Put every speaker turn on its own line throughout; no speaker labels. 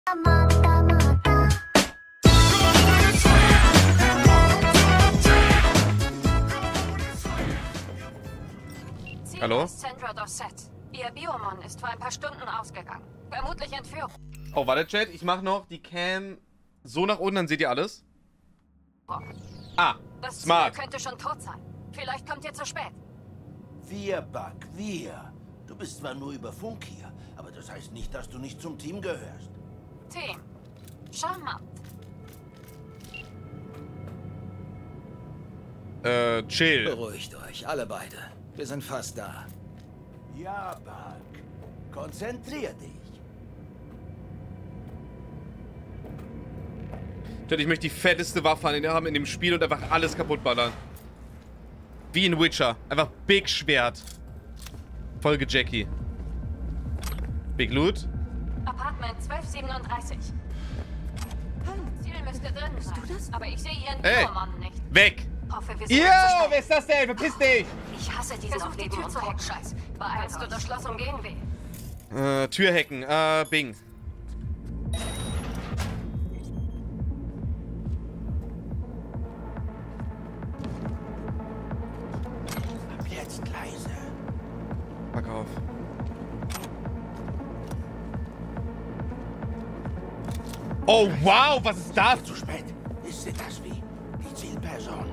Hallo?
Sandra Dossett. Ihr Biomon ist vor ein paar Stunden ausgegangen. Vermutlich Entführung.
Oh, warte, Chat. Ich mach noch die Cam so nach unten, dann seht ihr alles. Ah,
das
smart.
Ziel könnte schon tot sein. Vielleicht kommt ihr zu spät.
Wir, Buck, wir. Du bist zwar nur über Funk hier, aber das heißt nicht, dass du nicht zum Team gehörst.
Team. Charmant.
Chill.
Beruhigt euch, alle beide. Wir sind fast da.
Ja, Buck. Konzentrier dich.
Chat, ich möchte die fetteste Waffe haben in dem Spiel und einfach alles kaputt ballern. Wie in Witcher. Einfach Big Schwert. Folge Jackie. Big Loot.
Apartment 1237. Ziel müsste drin sein. Aber ich sehe ihren
Ey.
Biomon nicht.
Weg.
Hoffe, wir sind
Yo,
nicht zu spät.
wer ist das denn? Verpiss dich.
Ich hasse diesen
Versuch, die Tür zu hacken.
Scheiß. Beeilst du das Schloss umgehen will.
Tür hacken. Bing.
Ab jetzt leise.
Pack auf. Oh, wow, was ist das?
Zu spät. Ist sie das wie die Zielperson?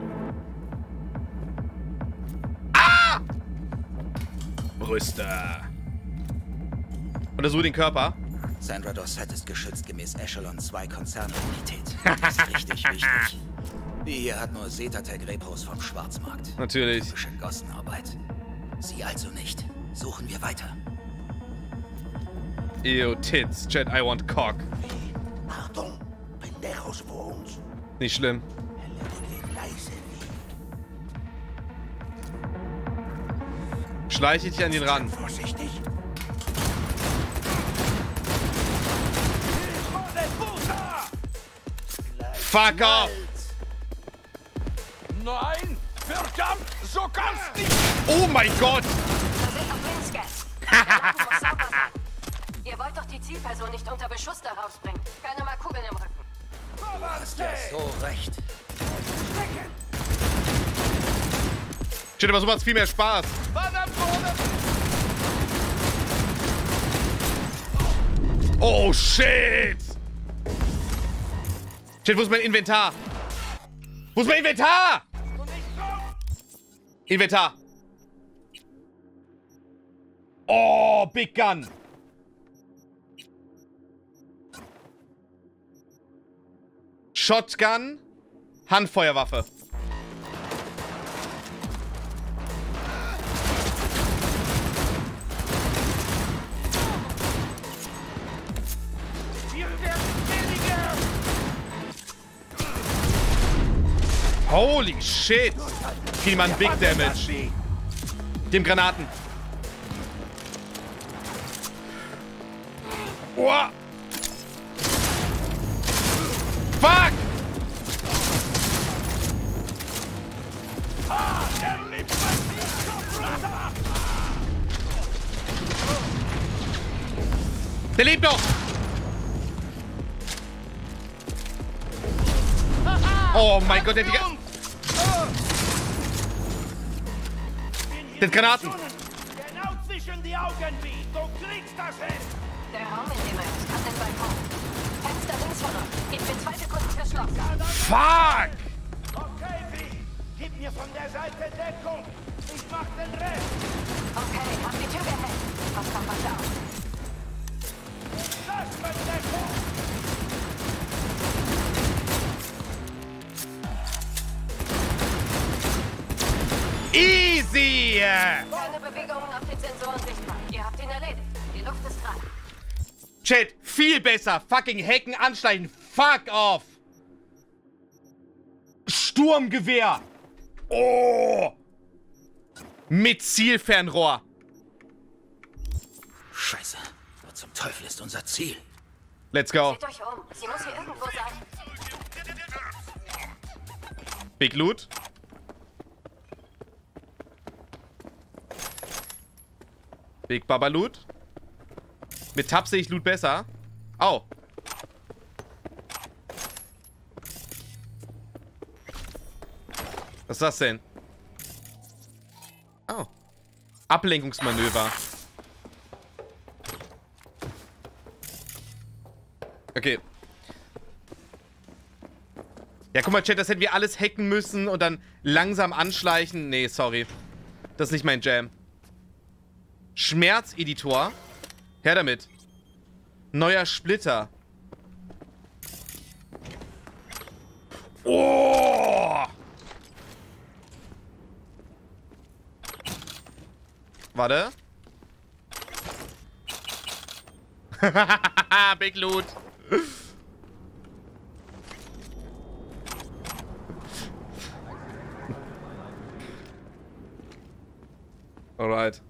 Brüste. Untersuche den Körper.
Sandra Dossett ist geschützt gemäß Echelon 2 Konzernimmunität. Das ist richtig wichtig. Die hier hat nur Setatec-Repos vom Schwarzmarkt.
Natürlich.
Typische Gossenarbeit. Sie also nicht. Suchen wir weiter.
Ew, tits. Chat, I want cock.
Wie? Achtung! Pendejos vor uns.
Nicht schlimm.
Erledige leise wie.
Schleiche dich an den Rand.
Vorsichtig.
Fuck off!
Nein! Verdammt! So kannst nicht!
Oh mein Gott!
Da sind noch Blinkscans. Der Laden muss sauber sein. Ihr wollt doch die Zielperson nicht unter Beschuss da rausbringen. Keine mal Kugeln im Rücken.
Du hast ja so recht.
Shit, aber so macht's viel mehr Spaß. Oh shit! Shit, wo ist mein Inventar? Wo ist mein Inventar? Inventar. Oh, Big Gun. Shotgun. Handfeuerwaffe. Holy shit! Viel man Big Damage. Dem Granaten. Oh. Fuck! Der lebt noch! Oh mein Gott, der hat den Granaten!
Genau zwischen die Augen, wie. Du kriegst das hin.
Der Raum, in dem er ist, hat den Balkon. Fenster links von uns. Gib mir 2 Sekunden fürs Schloss.
Fuck!
Okay, wie. Gib mir von der Seite Deckung. Ich mach den Rest.
Okay, hab die Tür gehackt. Was kommt weiter auf?
Das wird Deckung.
Easy!
Keine Bewegungen auf den Sensoren sichtbar. Ihr habt ihn erledigt. Die Luft ist frei.
Chat, viel besser. Fucking hacken, anschleichen. Fuck off. Sturmgewehr. Oh. Mit Zielfernrohr.
Scheiße. Wo zum Teufel ist unser Ziel?
Let's go.
Seht euch um. Sie muss hier irgendwo sein.
Big Loot. Big Baba Loot. Mit Tab sehe ich Loot besser. Au. Was ist das denn? Oh. Ablenkungsmanöver. Okay. Ja, guck mal, Chat, das hätten wir alles hacken müssen und dann langsam anschleichen. Nee, sorry. Das ist nicht mein Jam. Schmerzeditor. Her damit. Neuer Splitter. Oh! Warte. Big Loot. Alright.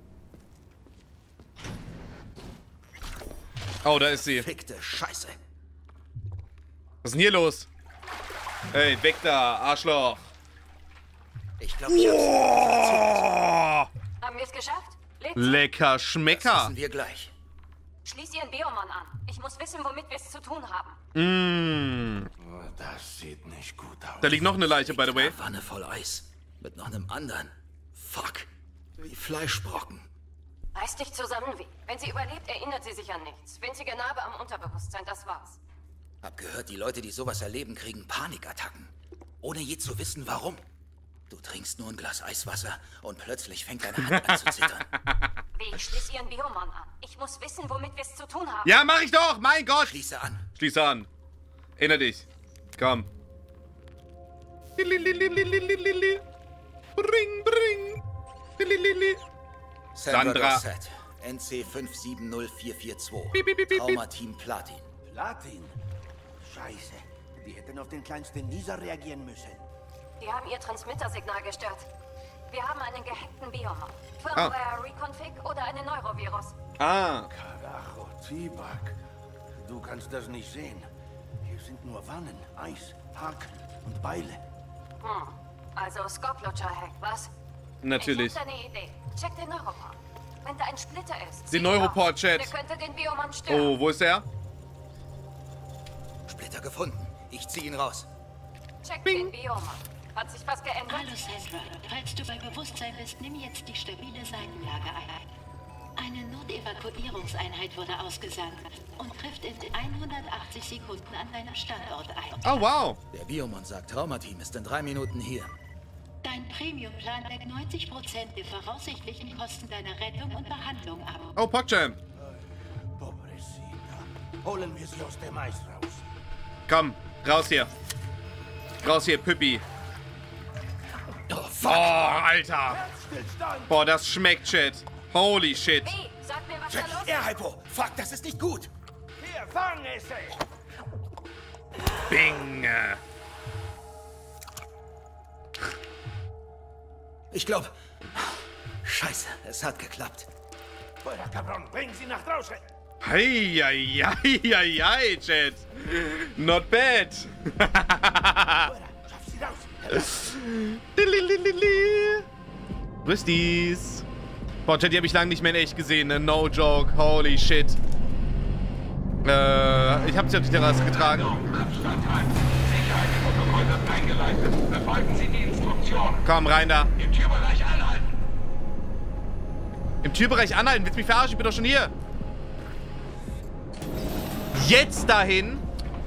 Oh, da ist sie.
Fickte Scheiße.
Was ist denn hier los? Hey, weg da, Arschloch.
Ich glaube, ich hab's.
Oh!
Haben wir es geschafft? Lebt?
Lecker
Das
Schmecker.
wissen wir gleich.
Schließ Ihren Biomon an. Ich muss wissen, womit wir es zu tun haben.
Mm.
Oh, das sieht nicht gut aus.
Da liegt noch eine Leiche, by the way.
Eine Wanne voll Eis. Mit noch einem anderen. Fuck. Wie Fleischbrocken.
Reiß dich zusammen, wie. Wenn sie überlebt, erinnert sie sich an nichts. Winzige Narbe am Unterbewusstsein, das war's.
Hab gehört, die Leute, die sowas erleben, kriegen Panikattacken. Ohne je zu wissen, warum. Du trinkst nur ein Glas Eiswasser und plötzlich fängt deine Hand an zu zittern.
Wie, schließ Ihren Biomon an. Ich muss wissen, womit wir es zu tun haben.
Ja, mach ich doch. Mein Gott.
Schließe an.
Schließ an. Erinner dich. Komm. Bring, bring. Sandra.
Rosset, NC 570442.
Piep, piep, piep, piep.
Traumateam Platin.
Platin? Scheiße. Die hätten auf den kleinsten Nieser reagieren müssen.
Die haben ihr Transmittersignal gestört. Wir haben einen gehackten Biomon. Firmware Reconfig oder einen Neurovirus.
Ah.
Carajo, T-Bug. Du kannst das nicht sehen. Hier sind nur Wannen, Eis, Haken und Beile.
Also Skoplutscher-Hack, was?
Natürlich.
Ich hab da eine Idee. Check den Neuroport. Wenn da ein Splitter ist.
Den
zieh ihn
Neuroport,
raus.
Chat.
Der könnte den Biomon stören.
Oh, wo ist der?
Splitter gefunden. Ich zieh ihn raus.
Check den Biomon. Hat sich was geändert?
Hallo Sandra, falls du bei Bewusstsein bist, nimm jetzt die stabile Seitenlage ein. Eine Notevakuierungseinheit wurde ausgesandt und trifft in 180 Sekunden an deinem Standort ein.
Oh, wow.
Der Biomon sagt, Traumateam ist in 3 Minuten hier.
Dein Premium-Plan deckt 90% der voraussichtlichen Kosten deiner Rettung und Behandlung ab.
Oh, PogChamp.
Pobrecita. Holen wir sie aus dem Eis raus.
Komm, raus hier. Raus hier, Püppi.
Oh,
Oh,
fuck.
Alter.
Stillstand!
Boah, das schmeckt, Shit. Holy shit.
Wie? Sag mir, was da los ist.
Er, Hypo. Fuck, das ist nicht gut.
Hier, fang es!
Bing.
Ich glaube... Scheiße, es hat geklappt.
Feuer, Cabron, bring sie nach draußen!
Heieieiei, Chat. Not bad.
Feuer, schaff sie raus!
Rüstis. Boah, Chat, die habe ich lange nicht mehr in echt gesehen, ne? No joke. Holy shit. Ich habe sie auf die Terrasse getragen.
Sicherheitsprotokoll wird eingeleitet. Befolgen Sie die Instruktion.
Komm, rein da.
Im Türbereich anhalten.
Im Türbereich anhalten. Willst du mich verarschen? Ich bin doch schon hier. Jetzt dahin.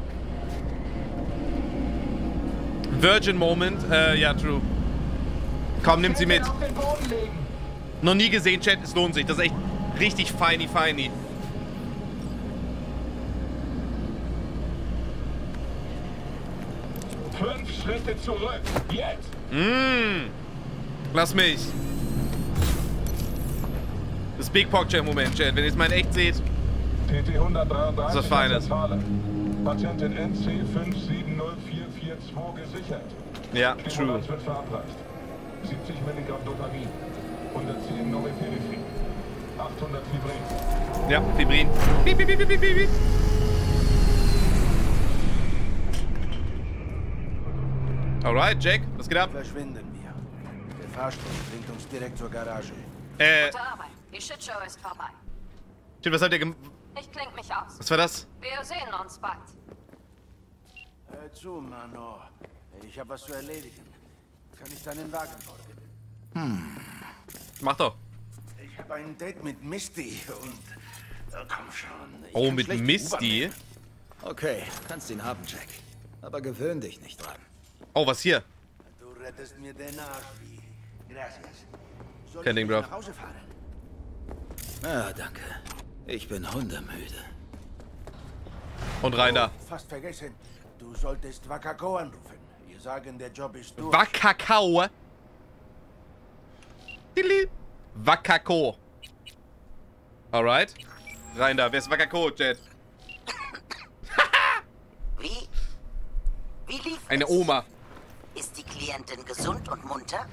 Virgin Moment. Ja, true. Komm, nimm sie mit. Noch nie gesehen, Chat. Es lohnt sich. Das ist echt richtig feini.
5 Schritte zurück. Jetzt.
Lass mich. Das Big PogChamp-Moment, Chat. Wenn ihr es mal in echt seht.
TT 133.
Das ist was Feines.
Patientin NC 570442 gesichert.
Ja,
Die
true.
Ambulanz wird verabreicht. 70 Milligramm Dopamin. 110 Norepinephrine. 800 Fibrin.
Ja, Fibrin. Piep, piep, piep, piep, piep, piep. Alright, Jack, was geht ab?
Verschwinden wir. Der Fahrstuhl bringt uns direkt zur Garage.
Gute Arbeit. Die Shitshow ist vorbei.
Shit, was habt ihr
Ich kling mich aus.
Was war das?
Wir sehen uns bald.
Hör zu, Mano. Ich habe was zu erledigen. Kann ich deinen Wagen folgen?
Mach doch.
Ich habe ein Date mit Misty und... komm schon. Ich
Oh,
kann
mit
schlecht
Misty?
Okay, kannst ihn haben, Jack. Aber gewöhn dich nicht dran.
Oh, was hier?
Du rettest mir den Arsch, wie. Gracias. Soll
Kein
ich
Ding,
mit
Bro.
nach Hause fahren?
Ja, danke. Ich bin hundemüde.
Und rein da.
Fast vergessen. Du solltest Wakako anrufen. Wir sagen, der Job ist durch.
Wakakao. Dili. Wakako. Alright. Rein da. Wer ist Wakako, Jet?
Wie lief
Eine
es?
Oma.
Ist die Klientin gesund und munter?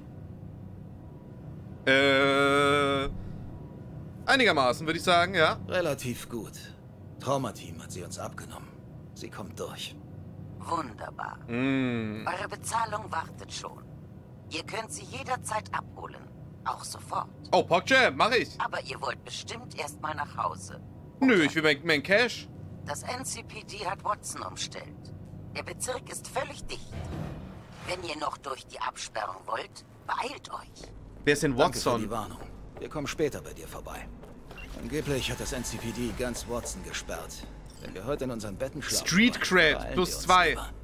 Einigermaßen, würde ich sagen, ja.
Relativ gut. Traumateam hat sie uns abgenommen. Sie kommt durch.
Wunderbar.
Mm.
Eure Bezahlung wartet schon. Ihr könnt sie jederzeit abholen. Auch sofort.
Oh, PogChamp, mach ich.
Aber ihr wollt bestimmt erst mal nach Hause.
Nö, ich will mein Cash.
Das NCPD hat Watson umstellt. Der Bezirk ist völlig dicht. Wenn ihr noch durch die Absperrung wollt, beeilt euch.
Wer ist denn
Danke für die
Watson?
Warnung. Wir kommen später bei dir vorbei. Angeblich hat das NCPD ganz Watson gesperrt. Wenn wir heute in unseren Betten schlafen
Street
wollen,
Cred,
beeilen
plus
wir uns
2.
lieber.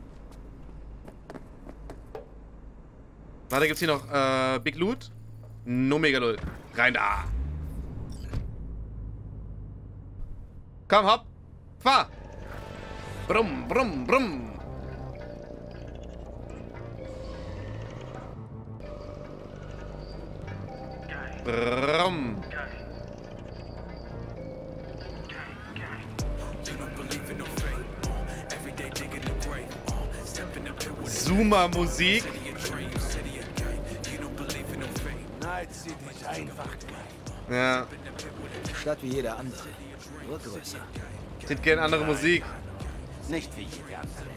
Warte, gibt's hier noch Big Loot? No mega Loot. Rein da. Komm, hopp. Fahr. Brumm, brumm, brumm. Brumm. Zuma-Musik.
Night City ist einfach geil.
Ja.
Stadt wie jeder andere. Nur größer.
Ich hätte gerne andere Musik.
Nicht wie jede andere.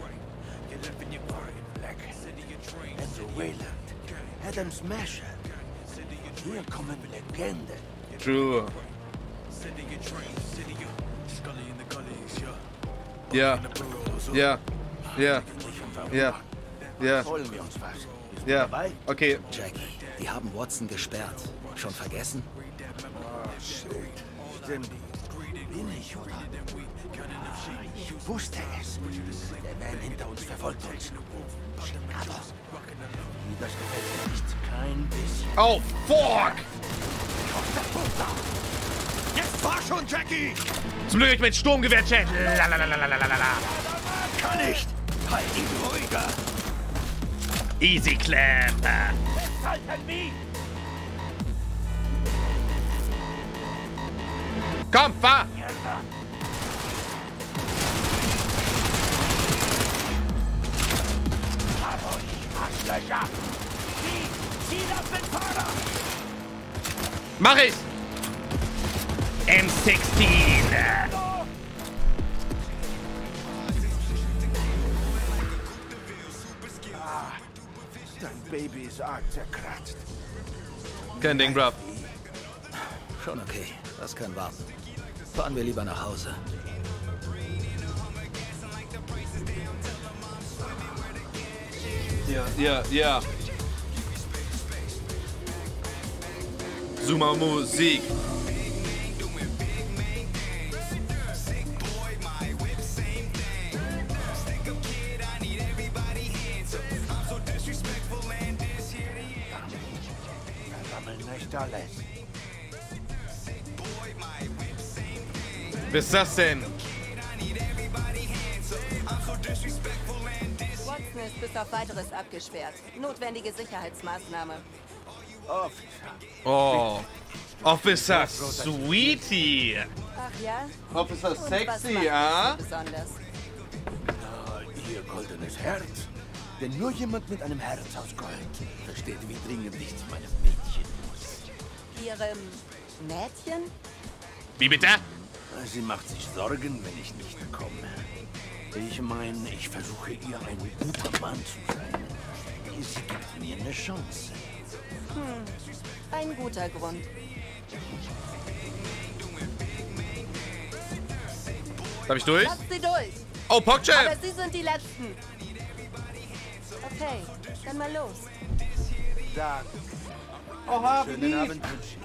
Black. Andrew Wayland. Adam Smasher. Hier kommen Legenden.
True. Ja. Ja. Ja. Ja. Ja.
Holen wir uns was. Bist du
Ja.
dabei?
Okay.
Jackie, die haben Watson gesperrt. Schon vergessen?
Stimmt. Bin ich, oder? Ich wusste es. Der Van hinter uns verfolgt uns. Aber das gefällt mir nicht. Kein bisschen.
Oh, fuck!
Jetzt fahr schon, Jackie!
Zum Glück mit Sturmgewehr, Chat.
Kann nicht! Halt ihn ruhiger!
Easy Clap.
Halten mich!
Komm, fahr!
Arschlöcher! Zieh das mit Fahrer!
Mach ich! M16!
Dein Baby ist arg zerkratzt.
Kein Ding, bruv.
Schon okay. Das kann warten. Fahren wir lieber nach Hause.
Ja. Zuma-Musik.
Versammeln nicht alles.
Was ist das denn?
Watson ist bis auf weiteres abgesperrt. Notwendige Sicherheitsmaßnahme.
Oh. Officer Sweetie.
Ach ja?
Officer
Und was
Sexy,
macht
ja?
dich so besonders?
Ihr goldenes Herz. Denn nur jemand mit einem Herz aus Gold versteht, wie dringend ich zu meinem Mädchen muss.
Ihrem Mädchen?
Wie bitte?
Sie macht sich Sorgen, wenn ich nicht komme. Ich meine, ich versuche ihr ein guter Mann zu sein. Sie gibt mir eine Chance.
Ein guter Grund.
Hab ich durch?
Lasst sie durch!
Oh, PogChamp!
Aber sie sind die Letzten. Okay, dann mal los.
Danke.
Oha,
Schönen Abend wünsche ich.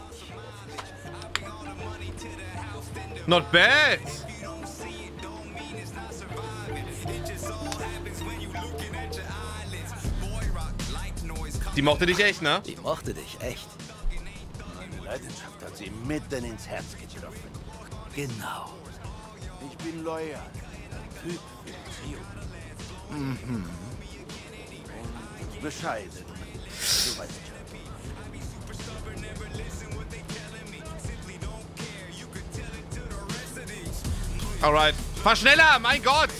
Not bad. Die mochte dich echt, ne?
Die mochte dich echt.
Meine Leidenschaft hat sie mitten ins Herz getroffen.
Genau.
Ich bin loyal. Ein Typ für Trio. Und bescheiden. Du weißt schon.
Alright. Fahr schneller, mein Gott!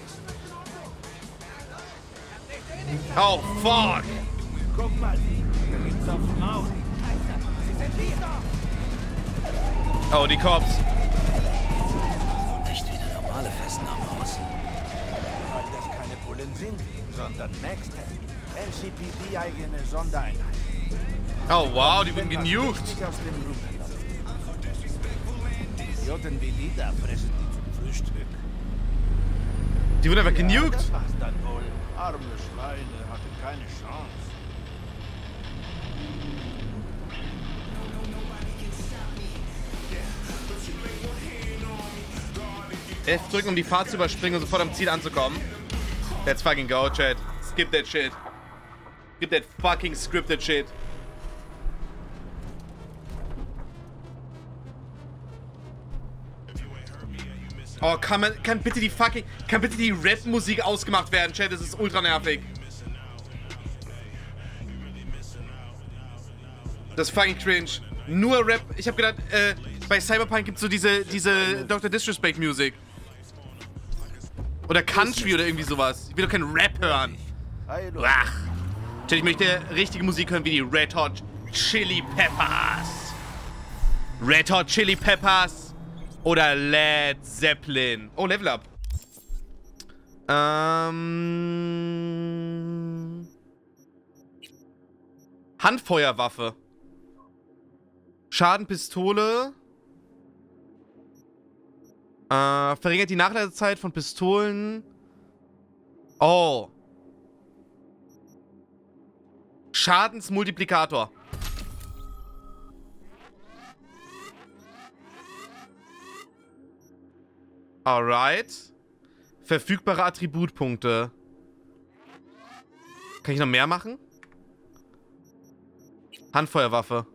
Oh, fuck!
Guck mal, da gibt's aufs Maul. Sie sind wieder!
Oh, die Cops.
Nicht wie eine normale Festnahme aus.
Weil das keine Bullen sind, sondern Maxtag. LCPD-eigene Sondereinheit.
Oh, wow, die wurden genuked.
Nicht aus dem Ruder laufen. Idioten wie die da fressen die zum Frühstück.
Die wurden einfach genuked.
Das war's dann wohl. Arme Schweine hatten keine Chance.
F drücken, um die Fahrt zu überspringen und sofort am Ziel anzukommen. Let's fucking go, Chat. Skip that shit. Skip that fucking scripted shit. Oh, kann bitte die Rap-Musik ausgemacht werden, Chat? Das ist ultra nervig. Das ist fucking cringe. Nur Rap. Ich hab gedacht, bei Cyberpunk gibt's so diese Dr. Disrespect Musik. Oder Country oder irgendwie sowas. Ich will doch keinen Rap hören. Ach. Chat, ich möchte richtige Musik hören wie die Red Hot Chili Peppers. Red Hot Chili Peppers oder Led Zeppelin. Oh, Level Up. Handfeuerwaffe. Schadenpistole. Verringert die Nachladezeit von Pistolen. Oh. Schadensmultiplikator. Alright. Verfügbare Attributpunkte. Kann ich noch mehr machen? Handfeuerwaffe.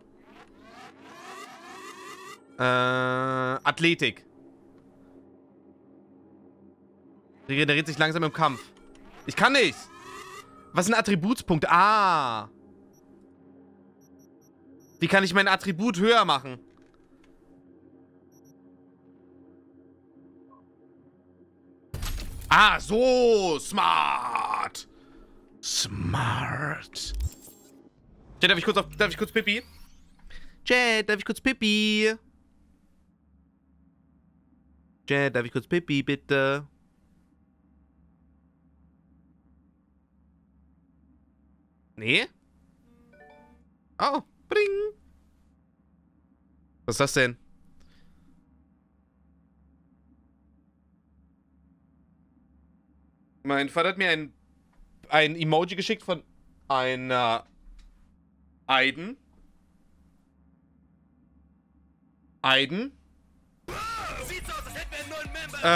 Athletik. Regeneriert sich langsam im Kampf. Ich kann nicht. Was sind Attributspunkte? Ah. Wie kann ich mein Attribut höher machen? Ah, so. Smart. Smart. Jet, darf ich kurz Pipi? Jet, darf ich kurz Pipi? Jet, darf ich kurz Pipi, bitte? Nee? Oh, bring. Was ist das denn? Mein Vater hat mir ein Emoji geschickt von einer Aiden. Aiden? Sieht's aus, als hätten wir einen neuen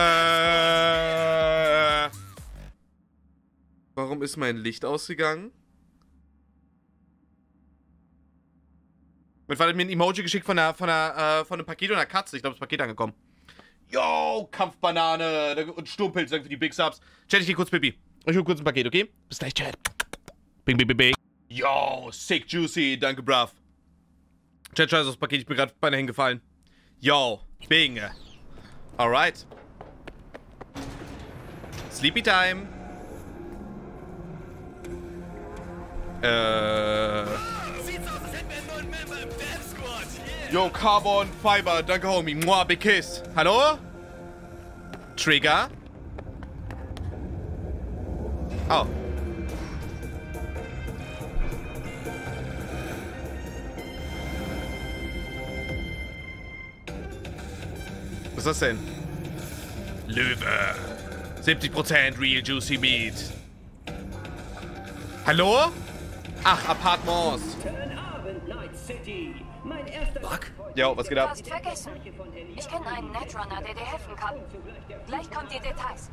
Member. Warum ist mein Licht ausgegangen? Mein Vater hat mir ein Emoji geschickt von einem Paket und einer Katze. Ich glaube, das Paket ist angekommen. Yo, Kampfbanane und Sturmpilz, danke für die Big Subs. Chat, ich geh kurz Pipi. Ich hol kurz ein Paket, okay? Bis gleich, Chat. Bing, bing, bing, bing. Yo, sick juicy, danke, bruv. Chat, scheiße, das Paket, ich bin gerade beinahe hingefallen. Yo, bing. Alright. Sleepy time. Sieht's aus, als hätten wir einen neuen Member im Death Squad. Yeah. Yo, Carbon Fiber, danke, Homie. Mwah, big kiss. Hallo? Trigger. Oh. Was ist das denn? Löwe. 70% Real Juicy Meat. Hallo? Ach, Appartements.
Buck?
Jo, was geht ab?
Fast vergessen. Ich kenne einen Netrunner, der dir helfen kann. Gleich kommt die Details.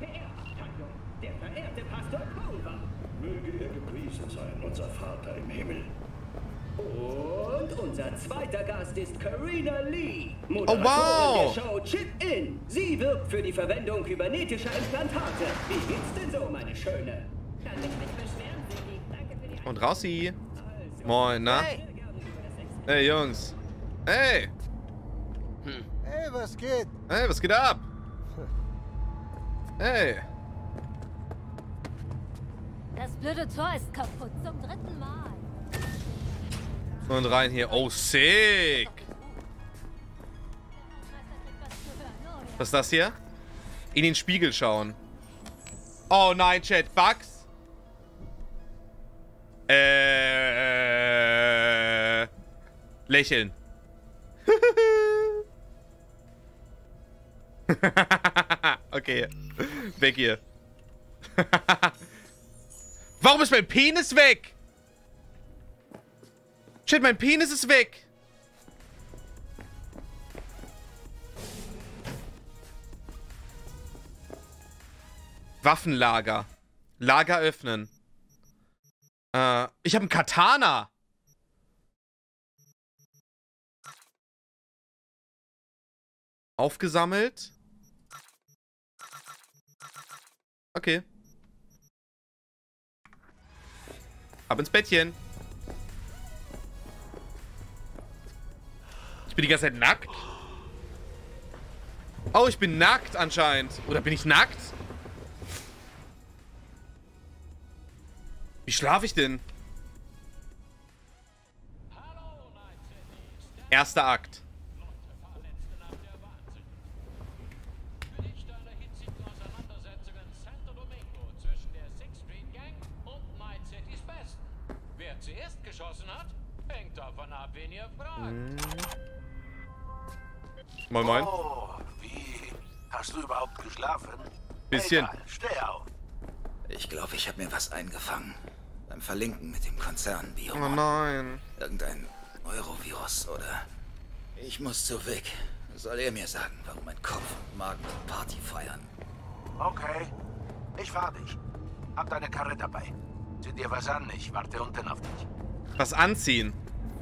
Möge er gepriesen sein, unser Vater im Himmel. Und unser zweiter Gast ist Karina Lee, Moderatorin der Show Chip-In. Sie wirbt für die Verwendung kybernetischer Implantate. Wie geht's denn so, meine Schöne? Kann mich nicht beschweren, Siggi. Danke für die
Und Raussi. Moin, na? Hey, Jungs. Hey.
Hey, was geht?
Hey, was geht ab? Hey.
Das blöde Tor ist kaputt zum 3. Mal.
Und rein hier. Oh, sick. Was ist das hier? In den Spiegel schauen. Oh nein, Chat. Bugs? Lächeln. Okay. Weg hier. Warum ist mein Penis weg? Shit, mein Penis ist weg. Waffenlager. Lager öffnen. Ich habe einen Katana. Aufgesammelt. Okay. Ab ins Bettchen. Ich bin die ganze Zeit nackt. Oh, ich bin nackt anscheinend. Oder bin ich nackt? Wie schlafe ich denn? Erster Akt.
Zuerst geschossen hat, hängt davon ab, wen ihr fragt.
Moin, moin.
Oh, wie? Hast du überhaupt geschlafen?
Bisschen.
Egal, steh auf.
Ich glaube, ich habe mir was eingefangen. Beim Verlinken mit dem Konzern Biomon.
Oh nein.
Irgendein Neurovirus oder... Ich muss zu Vic. Soll er mir sagen, warum mein Kopf und Magen Party feiern?
Okay, ich fahr dich. Hab deine Karre dabei. Zieh dir was an, ich warte unten auf dich.
Was anziehen?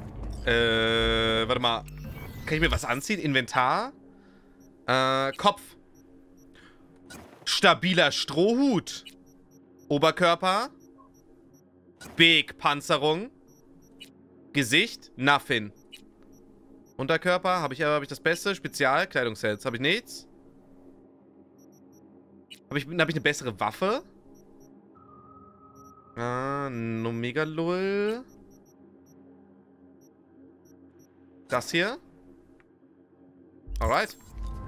Warte mal. Kann ich mir was anziehen? Inventar? Kopf. Stabiler Strohhut. Oberkörper. Big Panzerung. Gesicht. Nothing. Unterkörper. Habe ich das Beste? Spezial. Kleidungssets. Habe ich nichts? Hab ich eine bessere Waffe? Ein Omega-Lull. Das hier. Alright.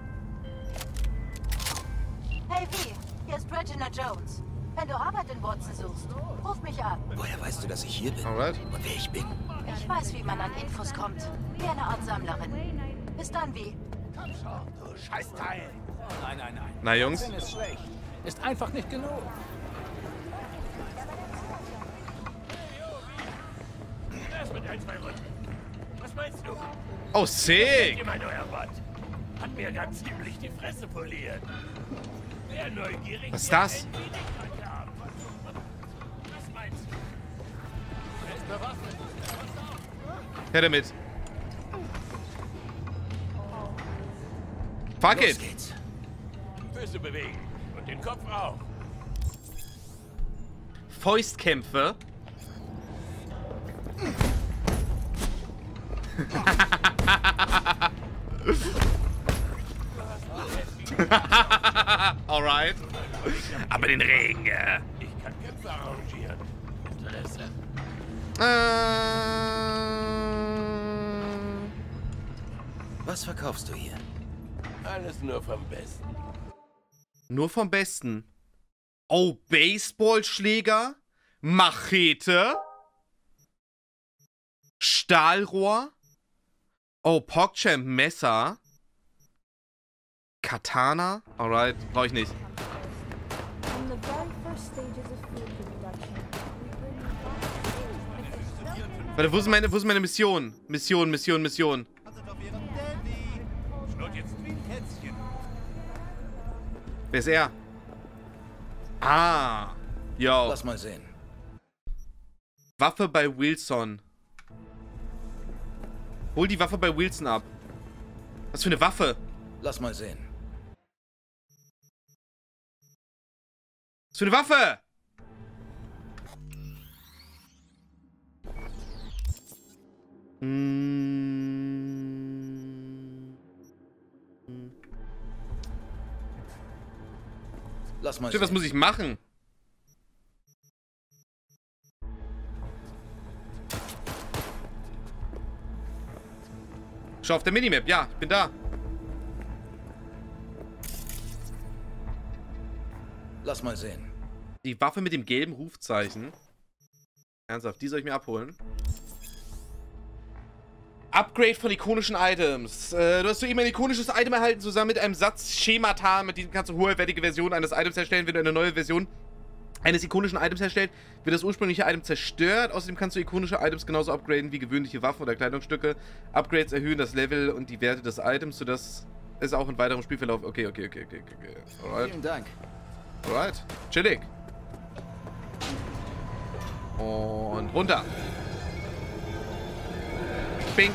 Hey, V, hier ist Regina Jones. Wenn du Arbeit in Watson suchst, ruf mich an.
Woher weißt du, dass ich hier bin?
Alright.
Und wer ich bin?
Ich weiß, wie man an Infos kommt. Wie eine Art Sammlerin. Bis dann, V.
Komm schon, du Scheißteil.
Nein, nein, nein.
Na, Jungs.
Das ist schlecht. Ist einfach nicht genug. Das mit ein, zwei Runden. Was meinst du?
Oh, sick.
Jemand euer Bot. Hat mir ganz ziemlich die Fresse poliert. Wer neugierig
Was ist das?
Was meinst du? Wer ist bewaffnet?
Her damit. Fuck it.
Geht's.
Füße bewegen. Und den Kopf auch.
Fäustkämpfe. Alright. Aber den Regen.
Ich kann Kämpfe arrangieren. Interesse?
Was verkaufst du hier?
Alles nur vom Besten.
Nur vom Besten. Oh, Baseballschläger. Machete. Stahlrohr. Oh, PogChamp Messer. Katana. Alright, brauche ich nicht.
In the very first stages of food production, we bring
Warte, wo ist meine Mission? Mission. Wer ist er? Ah. Yo.
Lass mal sehen.
Waffe bei Wilson. Hol die Waffe bei Wilson ab. Was für eine Waffe?
Lass mal sehen.
Was für eine Waffe?
Lass mal
sehen. Was muss ich machen? Schau auf der Minimap. Ja, ich bin da.
Lass mal sehen.
Die Waffe mit dem gelben Rufzeichen. Ernsthaft, die soll ich mir abholen. Upgrade von ikonischen Items. Du hast soeben ein ikonisches Item erhalten, zusammen mit einem Satz Schemata. Mit diesem kannst du hochwertige Versionen eines Items erstellen. Wenn du eine neue Version eines ikonischen Items herstellt, wird das ursprüngliche Item zerstört. Außerdem kannst du ikonische Items genauso upgraden wie gewöhnliche Waffen oder Kleidungsstücke. Upgrades erhöhen das Level und die Werte des Items, sodass es auch in weiterem Spielverlauf... Okay. Alright.
Vielen Dank.
Alright. Chillig. Und runter. Bing.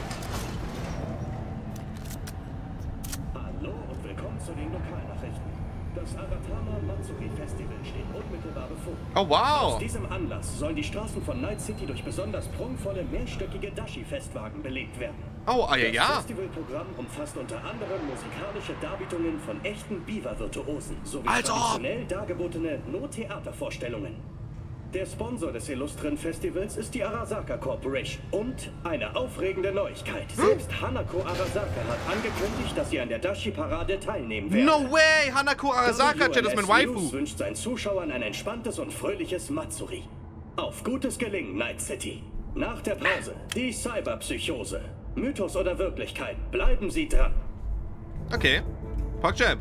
Hallo und willkommen zu den Lokalnachrichten. Das Aratama Matsuri Festival steht unmittelbar bevor.
Oh, wow.
Aus diesem Anlass sollen die Straßen von Night City durch besonders prunkvolle, mehrstöckige Dashi-Festwagen belegt werden.
Oh, ja.
Das Festivalprogramm umfasst unter anderem musikalische Darbietungen von echten Biwa-Virtuosen sowie traditionell dargebotene No-Theatervorstellungen. Der Sponsor des illustren Festivals ist die Arasaka Corporation. Und eine aufregende Neuigkeit. Selbst Hanako Arasaka hat angekündigt, dass sie an der Dashi-Parade teilnehmen werden.
No way! Hanako Arasaka, das ist mein Waifu.
Wünscht seinen Zuschauern ein entspanntes und fröhliches Matsuri. Auf gutes Gelingen, Night City. Nach der Pause, die Cyberpsychose. Mythos oder Wirklichkeit, bleiben Sie dran.
Okay. PogChamp.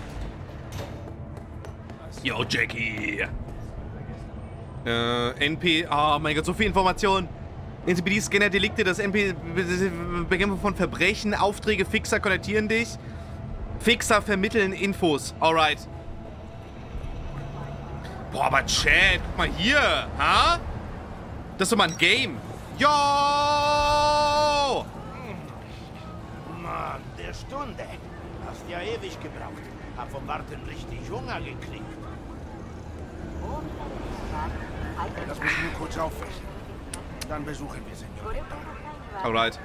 Yo, Jackie. NP, oh mein Gott, so viel Information. NCPD-Scanner, Delikte, das NP, Bekämpfung von Verbrechen, Aufträge, Fixer konnektieren dich. Fixer vermitteln Infos. Alright. Boah, aber Chat, guck mal hier. Ha? Das ist doch mal ein Game. Yo!
Mann, der Stunde. Hast ja ewig gebraucht. Hab vom Warten richtig Hunger gekriegt. Lass mich nur kurz aufwachen. Dann besuchen wir Senor.
Alright.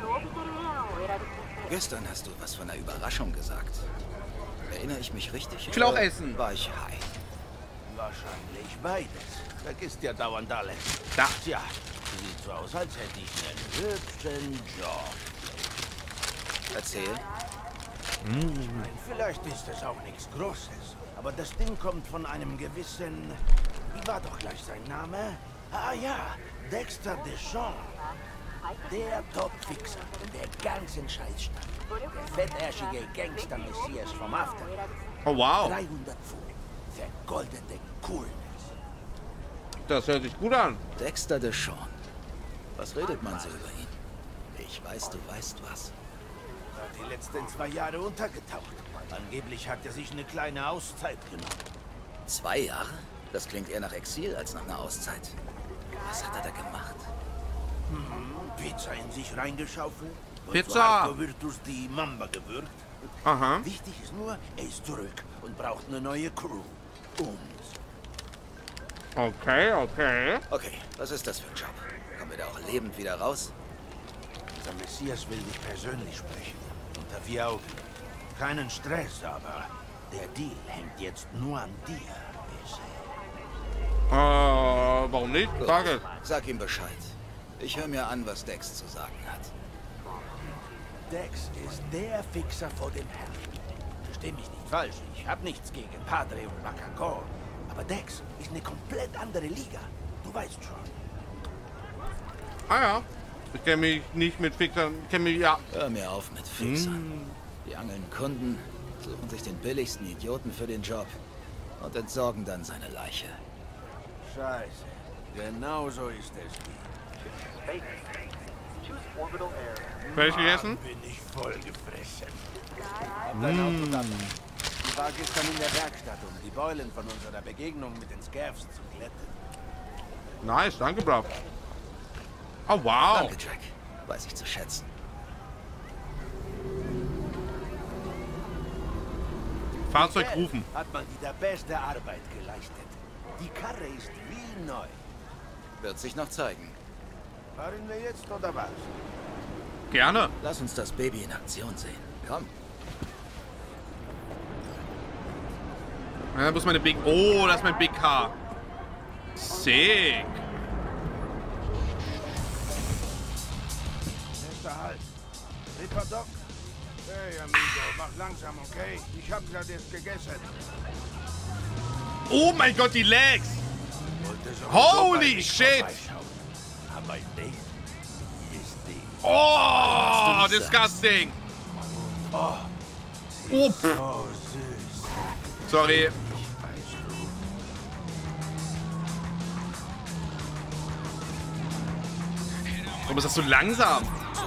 Gestern hast du was von einer Überraschung gesagt. Erinnere ich mich richtig?
Ich will auch essen.
War ich high?
Wahrscheinlich beides. Vergisst ja dauernd alles.
Da.
Tja, sieht so aus, als hätte ich einen hübschen Job.
Erzähl.
Vielleicht ist es auch nichts Großes. Aber das Ding kommt von einem gewissen... Wie war doch gleich sein Name? Ah ja, Dexter Deschamps. Der Top-Fixer in der ganzen Scheißstadt. Der fettäschige Gangster-Messias vom After.
Oh, wow.
300 Pfund. Vergoldete Coolness.
Das hört sich gut an.
Dexter Deschamps. Was redet man so über ihn? Ich weiß, du weißt was.
War die letzten 2 Jahre untergetaucht. Angeblich hat er sich eine kleine Auszeit genommen.
2 Jahre? Das klingt eher nach Exil als nach einer Auszeit. Was hat er da gemacht?
Pizza in sich reingeschaufelt.
Pizza!
Und Virtus die Mamba gewürgt.
Aha.
Wichtig ist nur, er ist zurück und braucht eine neue Crew. Uns.
Okay.
Okay, was ist das für ein Job? Kommen wir da auch lebend wieder raus?
Unser Messias will dich persönlich sprechen. Unter 4 Augen. Keinen Stress, aber der Deal hängt jetzt nur an dir.
Warum nicht? Frage.
Sag ihm Bescheid. Ich höre mir an, was Dex zu sagen hat.
Dex ist der Fixer vor dem Herrn. Versteh mich nicht falsch, ich habe nichts gegen Padre und Macaco. Aber Dex ist eine komplett andere Liga. Du weißt schon.
Ah ja. Ich kenne mich nicht mit Fixern. Ja.
Hör mir auf mit Fixern. Die angeln Kunden, suchen sich den billigsten Idioten für den Job und entsorgen dann seine Leiche.
Scheiße. Genau so ist es.
Welch gegessen?
Bin ich voll gefressen. Hab dein Auto da. Ich war gestern in der Werkstatt, um die Beulen von unserer Begegnung mit den Scavs zu glätten.
Nice, danke, Bro. Oh, wow.
Danke, Jack. Weiß ich zu schätzen.
Fahrzeug rufen.
Hat man die beste Arbeit geleistet. Die Karre ist wie neu.
Wird sich noch zeigen.
Fahren wir jetzt oder was?
Gerne.
Lass uns das Baby in Aktion sehen. Komm.
Ja, wo ist meine Big... Oh, das ist mein Big Car. Sick.
Nächster Halt. Ripper Doc. Hey, Amigo, mach langsam, okay? Ich hab gerade erst gegessen.
Oh mein Gott, die Legs.
Wollte
Holy shit.
Aber nicht. Hier ist die.
Oh, disgusting.
Oh,
Oh,
so süß.
sorry.
Weißt du.
Warum ist das so langsam?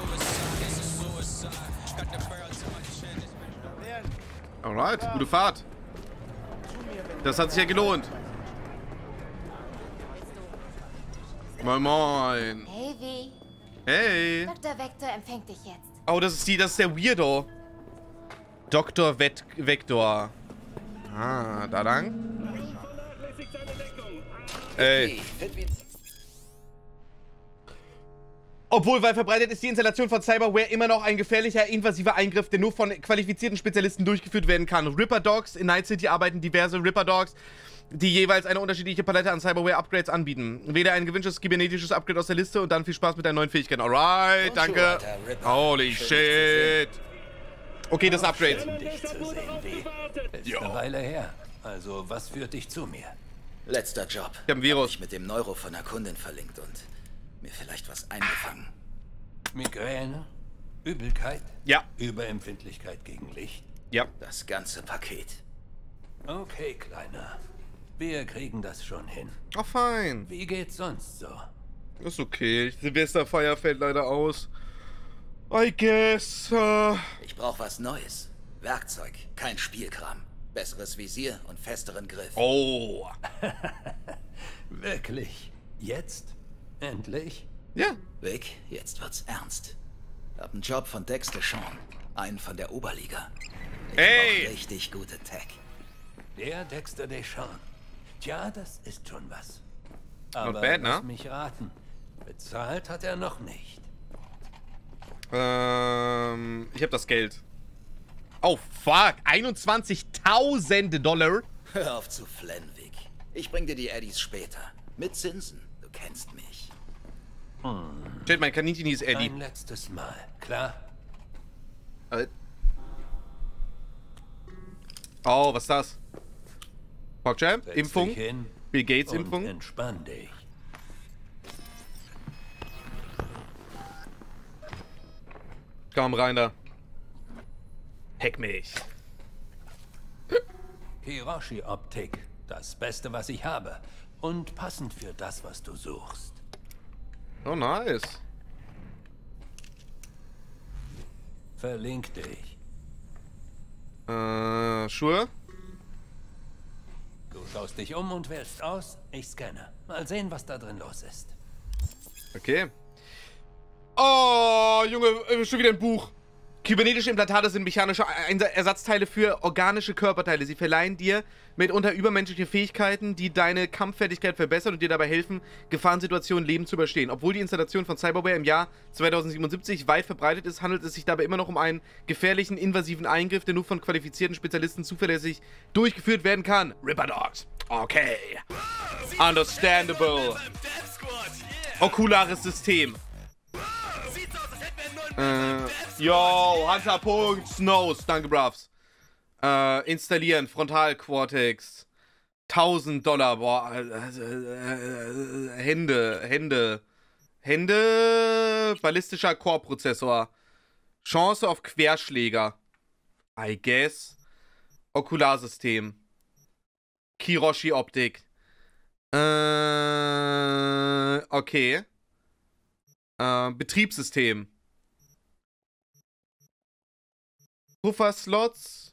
Alright, gute Fahrt. Das hat sich ja gelohnt. Moin, moin.
Hey, wie?
Hey.
Dr. Vector empfängt dich jetzt.
Oh, das ist der Weirdo. Dr. Vector. Ah, da lang. Ey. Obwohl weit verbreitet ist die Installation von Cyberware immer noch ein gefährlicher, invasiver Eingriff, der nur von qualifizierten Spezialisten durchgeführt werden kann. Ripper Dogs in Night City arbeiten diverse Ripper Dogs, die jeweils eine unterschiedliche Palette an Cyberware-Upgrades anbieten. Wähle ein gewünschtes kybernetisches Upgrade aus der Liste und dann viel Spaß mit deinen neuen Fähigkeiten. Alright, danke. Holy shit. Okay, das Upgrade.
Dich zu sehen, wie. Ist eine Weile her. Also, was führt dich zu mir?
Letzter Job.
Ich hab ein Virus.
Hab mich mit dem Neuro von einer Kundin verlinkt und mir vielleicht was eingefangen.
Migräne? Übelkeit?
Ja.
Überempfindlichkeit gegen Licht?
Ja.
Das ganze Paket.
Okay, Kleiner. Wir kriegen das schon hin.
Oh, fein.
Wie geht's sonst so?
Ist okay. Silvesterfeier fällt leider aus. I guess.
Ich brauch was Neues. Werkzeug, kein Spielkram. Besseres Visier und festeren Griff.
Oh.
Wirklich? Jetzt? Endlich?
Ja.
Vic, jetzt wird's ernst. Hab einen Job von Dexter Sean. Einen von der Oberliga. Ich brauch richtig gute Tech.
Der Dexter Deschamps. Tja, das ist schon was. Aber
Not bad,
lass
ne?
mich raten. Bezahlt hat er noch nicht.
Ich hab das Geld. Oh, fuck. 21.000 $.
Hör auf zu flennen, Vic. Ich bring dir die Eddies später. Mit Zinsen. Du kennst mich.
Shit, mein Kaninchen hieß Eddie.
Ein letztes Mal, klar?
Oh, was ist das? PogChamp?
Setz
Impfung?
dich hin
Bill Gates
und
Impfung?
Entspann dich.
Komm rein da. Hack mich.
Kiroshi Optik. Das Beste, was ich habe. Und passend für das, was du suchst.
Oh, nice.
Verlink dich.
Schuhe?
Du schaust dich um und wählst aus. Ich scanne. Mal sehen, was da drin los ist.
Okay. Oh, Junge, schon wieder ein Buch. Kybernetische Implantate sind mechanische Ersatzteile für organische Körperteile. Sie verleihen dir mitunter übermenschliche Fähigkeiten, die deine Kampffertigkeit verbessern und dir dabei helfen, Gefahrensituationen lebend zu überstehen. Obwohl die Installation von Cyberware im Jahr 2077 weit verbreitet ist, handelt es sich dabei immer noch um einen gefährlichen, invasiven Eingriff, der nur von qualifizierten Spezialisten zuverlässig durchgeführt werden kann. Ripper Dogs. Okay. Understandable. Okulares System. Yo, Hunter. Snows. Danke, Bravs. Installieren. Frontal Cortex. $1000. Boah. Hände. Ballistischer Core-Prozessor. Chance auf Querschläger. I guess. Okularsystem. Kiroshi Optik. Okay. Betriebssystem. Puffer-Slots.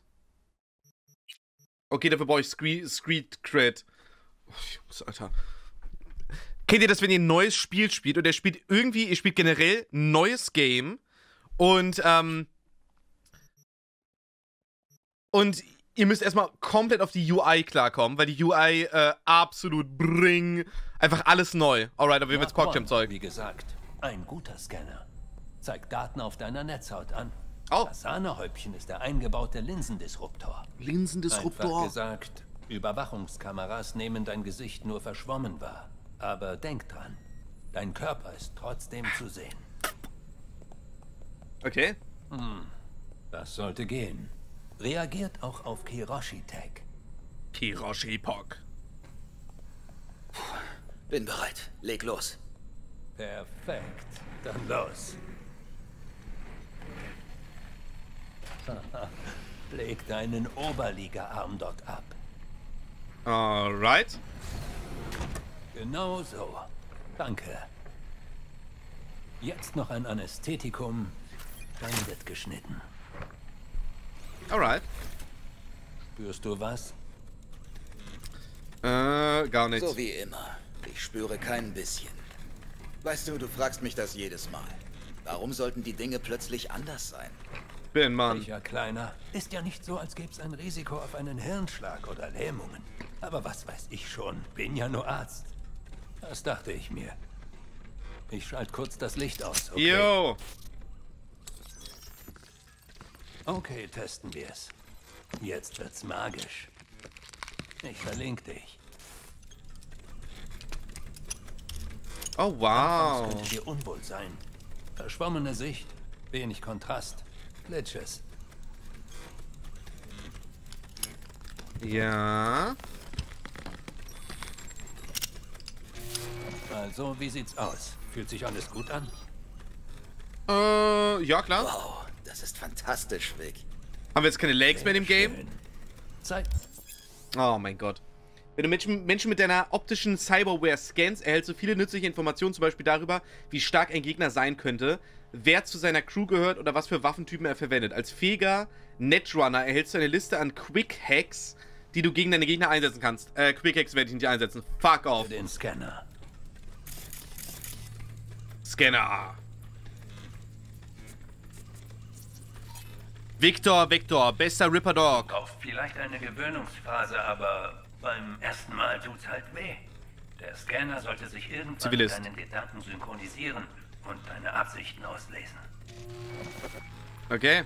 Okay, dafür brauche ich Street Cred. Oh, Jungs, Alter. Kennt ihr das, wenn ihr ein neues Spiel spielt und ihr spielt generell ein neues Game und ihr müsst erstmal komplett auf die UI klarkommen, weil die UI absolut einfach alles neu. Alright, aber wir wird's Quackjam-Zeug.
Wie gesagt, ein guter Scanner. Zeigt Daten auf deiner Netzhaut an.
Oh.
Das Sahnehäubchen ist der eingebaute Linsendisruptor.
Linsendisruptor?
Einfach gesagt, Überwachungskameras nehmen dein Gesicht nur verschwommen wahr. Aber denk dran, dein Körper ist trotzdem zu sehen.
Okay.
Das sollte gehen. Reagiert auch auf Kiroshi-Tag.
Kiroshi-Pog.
Bin bereit. Leg los.
Perfekt. Dann los. Leg deinen Oberliga-Arm dort ab.
Alright.
Genau so. Danke. Jetzt noch ein Anästhetikum, dann wird geschnitten.
Alright.
Spürst du was?
Gar nichts.
So wie immer. Ich spüre kein bisschen. Weißt du, du fragst mich das jedes Mal. Warum sollten die Dinge plötzlich anders sein?
Bin Mann.
Sicher, Kleiner. Ist ja nicht so, als gäbe es ein Risiko auf einen Hirnschlag oder Lähmungen. Aber was weiß ich schon. Bin ja nur Arzt. Das dachte ich mir. Ich schalte kurz das Licht aus, okay?
Yo!
Okay, testen wir's. Jetzt wird's magisch. Ich verlinke dich.
Oh, wow.
Das könnte dir unwohl sein. Verschwommene Sicht, wenig Kontrast, Glitches.
Ja.
Also, wie sieht's aus? Fühlt sich alles gut an?
Ja, klar.
Wow, das ist fantastisch, Vic.
Haben wir jetzt keine Legs mehr im Game?
Zeit.
Oh mein Gott. Wenn du Menschen mit deiner optischen Cyberware scannst, erhältst du viele nützliche Informationen, zum Beispiel darüber, wie stark ein Gegner sein könnte, wer zu seiner Crew gehört oder was für Waffentypen er verwendet. Als fähiger Netrunner erhältst du eine Liste an Quick-Hacks, die du gegen deine Gegner einsetzen kannst. Quick-Hacks werde ich nicht einsetzen. Fuck off.
Für den Scanner.
Scanner. Victor, bester Ripper Dog.
Auf vielleicht eine Gewöhnungsphase, aber beim ersten Mal tut's halt weh. Der Scanner sollte sich irgendwann mit deinen Gedanken synchronisieren und deine Absichten auslesen.
Okay.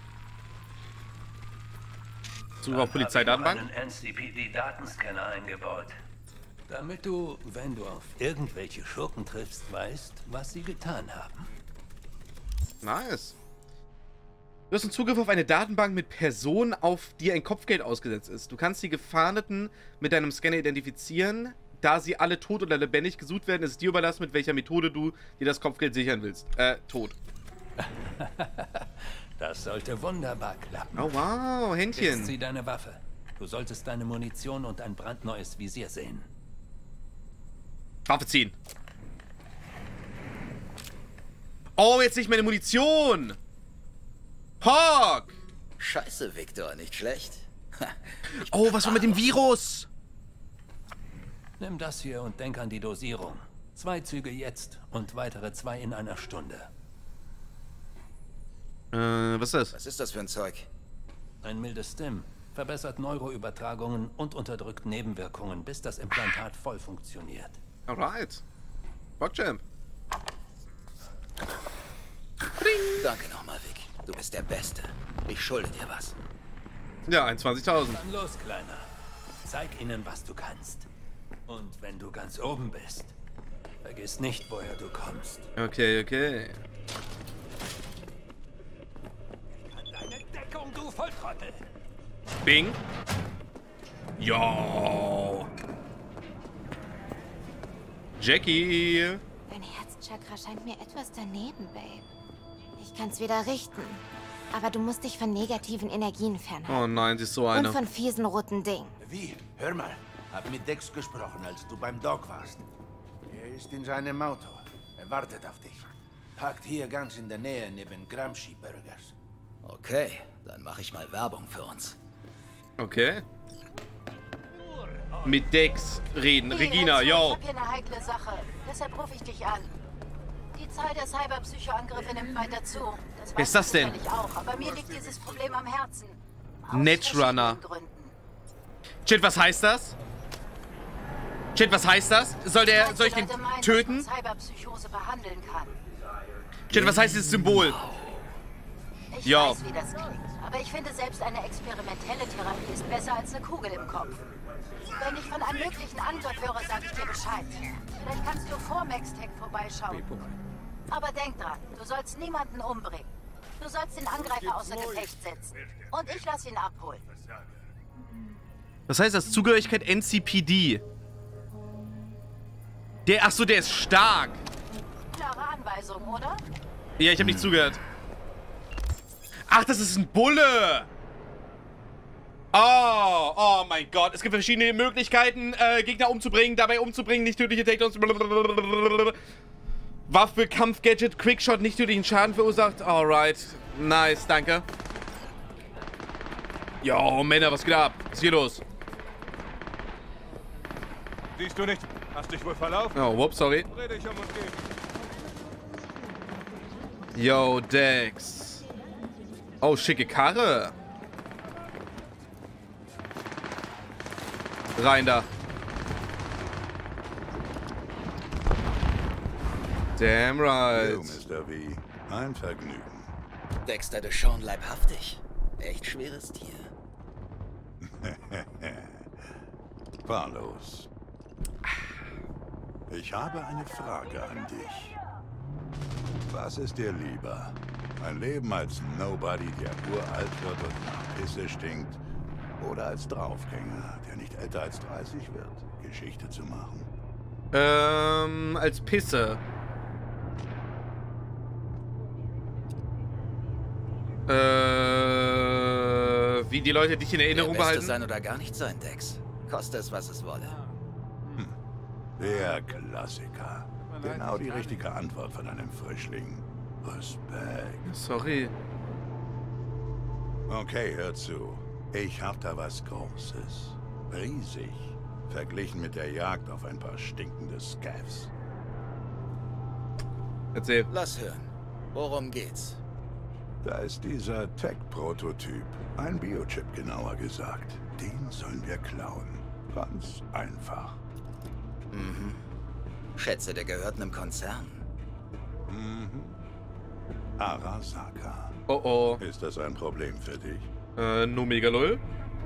Zugriff auf Polizeidatenbank.
Ich habe einen NCPD-Datenscanner eingebaut. Damit du, wenn du auf irgendwelche Schurken triffst, weißt, was sie getan haben.
Nice. Du hast einen Zugriff auf eine Datenbank mit Personen, auf die ein Kopfgeld ausgesetzt ist. Du kannst die Gefahndeten mit deinem Scanner identifizieren. Da sie alle tot oder lebendig gesucht werden, ist es dir überlassen, mit welcher Methode du dir das Kopfgeld sichern willst. Tot.
Das sollte wunderbar klappen.
Oh wow, Händchen.
Jetzt zieh deine Waffe. Du solltest deine Munition und ein brandneues Visier sehen.
Waffe ziehen. Oh, jetzt nicht meine Munition. Hawk!
Scheiße, Victor, nicht schlecht.
Oh, was war mit dem Virus?
Nimm das hier und denk an die Dosierung. 2 Züge jetzt und weitere 2 in einer Stunde.
Was ist das?
Was ist das für ein Zeug?
Ein mildes Stim. Verbessert Neuroübertragungen und unterdrückt Nebenwirkungen, bis das Implantat voll funktioniert.
Alright. Rockjamp.
Danke nochmal, Vic. Du bist der Beste. Ich schulde dir was.
Ja, 21.000.
Dann los, Kleiner. Zeig ihnen, was du kannst. Und wenn du ganz oben bist, vergiss nicht, woher du kommst.
Okay, okay.
An deine Deckung, du Volltrottel!
Bing. Yo. Jackie.
Dein Herzchakra scheint mir etwas daneben, Babe. Ich kann's wieder richten. Aber du musst dich von negativen Energien fernhalten.
Oh nein, sie ist so eine.
Und von fiesen roten Dingen.
Wie? Hör mal. Hab mit Dex gesprochen, als du beim Doc warst. Er ist in seinem Auto. Er wartet auf dich. Parkt hier ganz in der Nähe neben Gramsci Burgers.
Okay, dann mache ich mal Werbung für uns.
Okay. Mit Dex reden. Regina, yo.
Ich hab hier eine heikle Sache. Deshalb rufe ich dich an. Die Zahl der Cyberpsycho-Angriffe nimmt weiter zu.
Wer ist das denn?
Auch, aber mir liegt dieses Problem am Herzen.
Netrunner. Chat, was heißt das? Chat, was heißt das? Soll ich den töten?
Cyberpsychose behandeln kann.
Chat, was heißt dieses Symbol?
Ich weiß, wie das klingt. Aber ich finde, selbst eine experimentelle Therapie ist besser als eine Kugel im Kopf. Wenn ich von einem möglichen Angriff höre, sag ich dir Bescheid. Vielleicht kannst du vor Maxtech vorbeischauen. Aber denk dran, du sollst niemanden umbringen. Du sollst den Angreifer außer Gefecht setzen. Und ich lass ihn abholen.
Was heißt das? Zugehörigkeit NCPD. Achso, der ist stark.
Klare Anweisung, oder?
Ja, ich habe nicht zugehört. Ach, das ist ein Bulle. Oh mein Gott. Es gibt verschiedene Möglichkeiten, Gegner umzubringen, dabei umzubringen, nicht tödliche Takedowns. Waffe, Kampfgadget, Quickshot, nicht tödlichen Schaden verursacht. Alright. Nice, danke. Yo, Männer, was geht ab? Was ist hier los?
Siehst du nicht? Hast dich wohl verlaufen?
Oh, whoops, sorry.
Dreh dich um und geh.
Yo, Dex. Oh, schicke Karre. Rein da. Damn right.
Yo, Mr. V. Ein Vergnügen.
Dexter DeShawn leibhaftig. Echt schweres Tier.
Fahr los. Ich habe eine Frage an dich. Was ist dir lieber? Ein Leben als Nobody, der uralt wird und nach Pisse stinkt? Oder als Draufgänger, der nicht älter als 30 wird, Geschichte zu machen?
Als Pisse. Wie die Leute dich in Erinnerung
der Beste
behalten?
sein oder gar nicht sein, Dex. Koste es, was es wolle.
Der Klassiker. Genau die richtige Antwort von einem Frischling. Respekt.
Sorry.
Okay, hör zu. Ich hab da was Großes. Riesig. Verglichen mit der Jagd auf ein paar stinkende Scavs.
Erzähl.
Lass hören. Worum geht's?
Da ist dieser Tech-Prototyp. Ein Biochip, genauer gesagt. Den sollen wir klauen. Ganz einfach.
Mhm. Schätze, der gehört einem Konzern.
Mhm. Arasaka.
Oh oh.
Ist das ein Problem für dich?
No mega lol.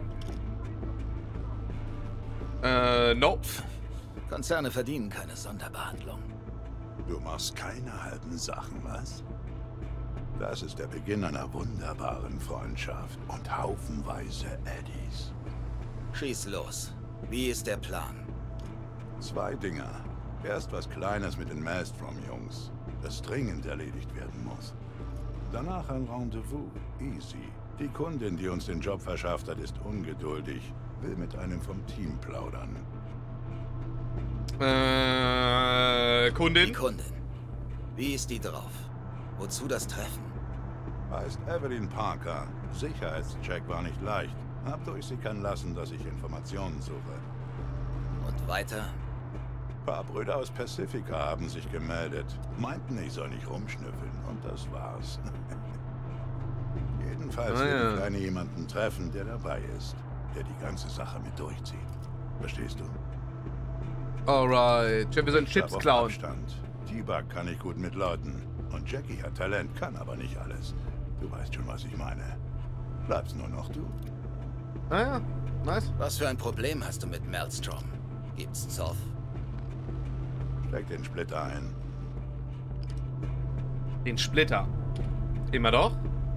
No.
Konzerne verdienen keine Sonderbehandlung.
Du machst keine halben Sachen, was? Das ist der Beginn einer wunderbaren Freundschaft und haufenweise Eddies.
Schieß los. Wie ist der Plan?
2 Dinger. Erst was Kleines mit den Maelstrom-Jungs, das dringend erledigt werden muss. Danach ein Rendezvous. Easy. Die Kundin, die uns den Job verschafft hat, ist ungeduldig. Will mit einem vom Team plaudern.
Kundin?
Die Kundin. Wie ist die drauf? Wozu das Treffen?
Heißt Evelyn Parker. Sicherheitscheck war nicht leicht. Hab durchsickern lassen, dass ich Informationen suche.
Und weiter?
Ein paar Brüder aus Pacifica haben sich gemeldet. Meinten, ich soll nicht rumschnüffeln. Und das war's. Jedenfalls will ich jemanden treffen, der dabei ist. Der die ganze Sache mit durchzieht. Verstehst du?
Alright. Wir sollen Chips klauen.
T-Bug kann ich gut mit Leuten. Und Jackie hat Talent, kann aber nicht alles. Du weißt schon, was ich meine. Bleibst nur noch du.
Ah ja, nice.
Was für ein Problem hast du mit Maelstrom? Gibt's Zoff?
Steck den Splitter ein.
Den Splitter? Immer doch?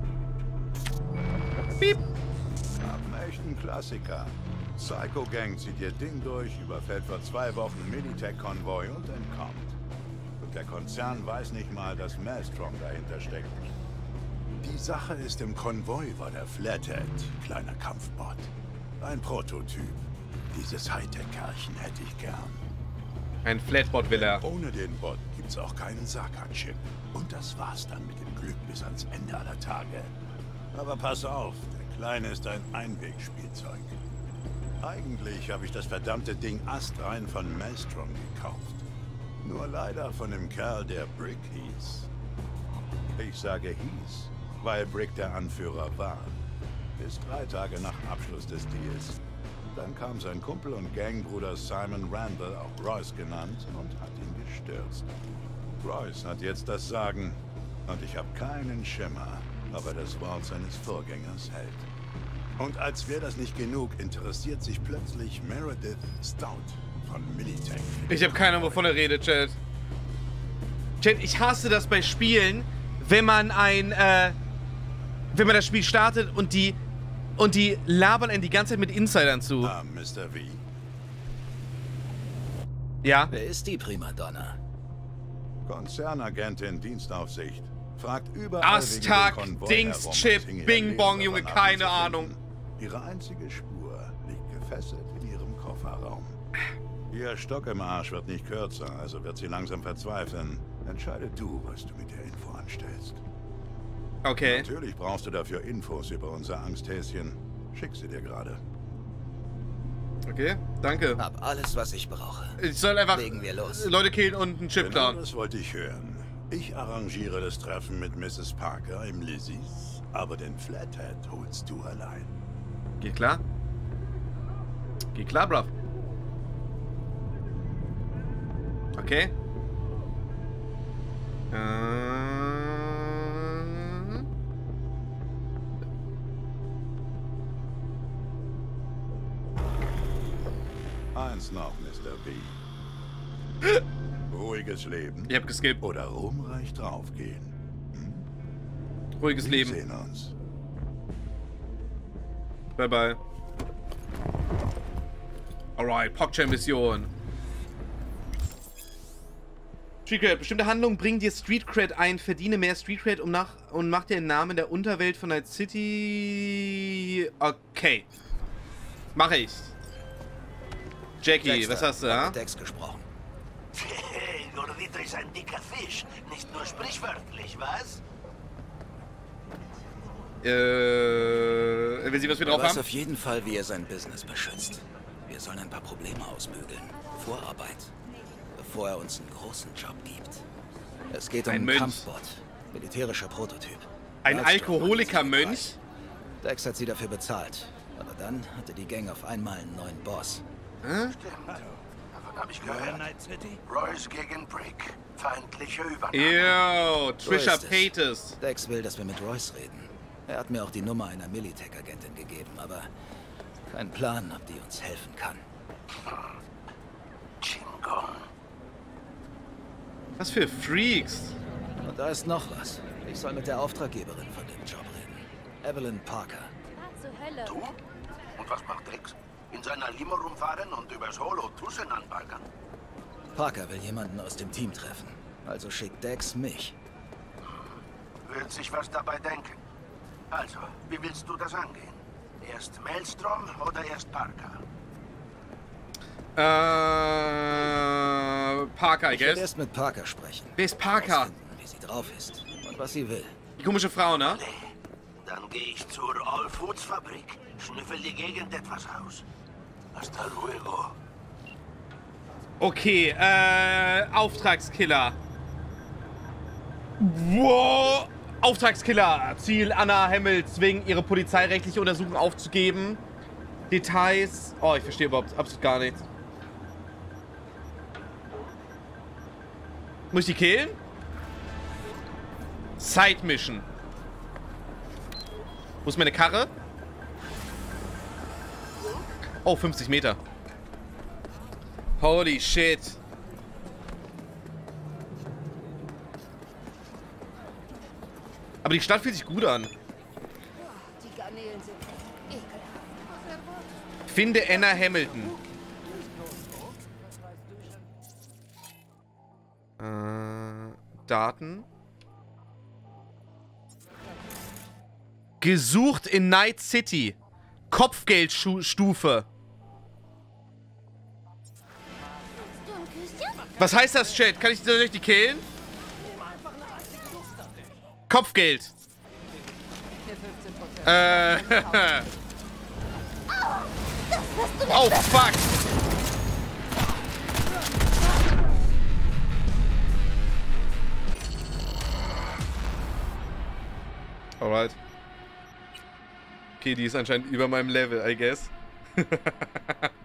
Piep.
Hab einen echten Klassiker. Psycho Gang zieht ihr Ding durch, überfällt für 2 Wochen Militech-Konvoi und entkommt. Und der Konzern weiß nicht mal, dass Maelstrom dahinter steckt. Die Sache ist, im Konvoi war der Flathead, kleiner Kampfbot. Ein Prototyp. Dieses Hightech-Kerlchen hätte ich gern.
Ein Flatbot will er.
Ohne den Bot gibt's auch keinen Saka-Chip. Und das war's dann mit dem Glück bis ans Ende aller Tage. Aber pass auf, der Kleine ist ein Einwegspielzeug. Eigentlich habe ich das verdammte Ding astrein von Maelstrom gekauft. Nur leider von dem Kerl, der Brick hieß. Ich sage hieß, weil Brick der Anführer war. Bis 3 Tage nach Abschluss des Deals. Dann kam sein Kumpel und Gangbruder Simon Randall, auch Royce genannt, und hat ihn gestürzt. Royce hat jetzt das Sagen und ich habe keinen Schimmer, ob er das Wort seines Vorgängers hält. Und als wäre das nicht genug, interessiert sich plötzlich Meredith Stout von Militech.
Ich habe keine Ahnung, wovon er redet, Chat. Chat, ich hasse das bei Spielen, wenn man wenn man das Spiel startet und die labern einen die ganze Zeit mit Insidern zu.
Ah, Mr. V.
Ja?
Wer ist die Primadonna?
Konzernagentin Dienstaufsicht. Fragt überall
Astag,
wegen dem Konvoi
Dings,
herum.
Chip,
Es hing ihr
Bing
Leben
Bong,
davon
Junge,
ab,
keine
ihn zu
Ahnung.
finden. Ihre einzige Spur liegt gefesselt in ihrem Kofferraum. Ihr Stock im Arsch wird nicht kürzer, also wird sie langsam verzweifeln. Entscheide du, was du mit der Info anstellst.
Okay.
Natürlich brauchst du dafür Infos über unser Angsthäschen. Schick sie dir gerade.
Okay, danke.
Hab alles, was ich brauche.
Ich soll einfach
Legen wir los.
Leute killen und einen Chip
Genau
klauen.
das wollte ich hören. Ich arrangiere das Treffen mit Mrs. Parker im Lizzie's, aber den Flathead holst du allein.
Geht klar? Geht klar, bruv. Okay.
Eins noch, Mr. B. Ruhiges Leben.
Ich hab geskippt.
Oder ruhmreich draufgehen.
Ruhiges
Wir
Leben.
sehen uns.
Bye bye. Alright, PogChamp-Mission. Street Cred. Bestimmte Handlungen bringen dir Street Cred ein. Verdiene mehr Street Cred und mach dir den Namen der Unterwelt von Night City. Okay. Mache ich. Jackie,
Dexter,
was hast du,
hab
ha?
mit Dex gesprochen.
Gordito ist ein dicker Fisch. Nicht nur sprichwörtlich, was?
Will sie was wir drauf
weiß
haben?
auf jeden Fall, wie er sein Business beschützt. Wir sollen ein paar Probleme ausbügeln. Vorarbeit. Bevor er uns einen großen Job gibt. Es geht um
Ein
einen
Mönch.
Kampfbot. Militärischer Prototyp.
Ein
Maelstrom
Alkoholiker-Mönch?
Dex hat sie dafür bezahlt. Aber dann hatte die Gang auf einmal einen neuen Boss.
Hä?
Stimmt. Davon habe ich gehört. Royce gegen Brick. Feindliche Übernahme.
Ew,
So
Trisha
ist es.
Paytas.
Dex will, dass wir mit Royce reden. Er hat mir auch die Nummer einer Militech-Agentin gegeben, aber kein Plan, ob die uns helfen kann.
Chingon.
Was für Freaks.
Und da ist noch was. Ich soll mit der Auftraggeberin von dem Job reden. Evelyn Parker.
Zur Hölle.
Du? Und was macht Dex? In seiner Limo rumfahren und übers Holo Tussen anbaggern?
Parker will jemanden aus dem Team treffen. Also schickt Dex mich.
Wird sich was dabei denken. Also, wie willst du das angehen? Erst Maelstrom oder erst Parker?
Parker, I
Ich werde
guess.
erst mit Parker sprechen.
Wer ist Parker?
Herausfinden, wie sie drauf ist und was sie will.
Die komische Frau, ne?
Dann gehe ich zur All Foods Fabrik, schnüffel die Gegend etwas aus. Hasta luego.
Okay, Auftragskiller. Wow! Auftragskiller. Ziel: Anna Hamill zwingen, ihre polizeirechtliche Untersuchung aufzugeben. Details. Oh, ich verstehe überhaupt absolut gar nichts. Muss ich die killen? Side Mission. Wo ist meine Karre? Oh, 50 Meter. Holy shit. Aber die Stadt fühlt sich gut an.
Die Garnelen sind ekelhaft.
Finde Anna Hamilton. Daten. Gesucht in Night City. Kopfgeldstufe. Was heißt das, Chat? Kann ich soll die killen? Kopfgeld. Oh, fuck. Alright. Okay, die ist anscheinend über meinem Level, I guess.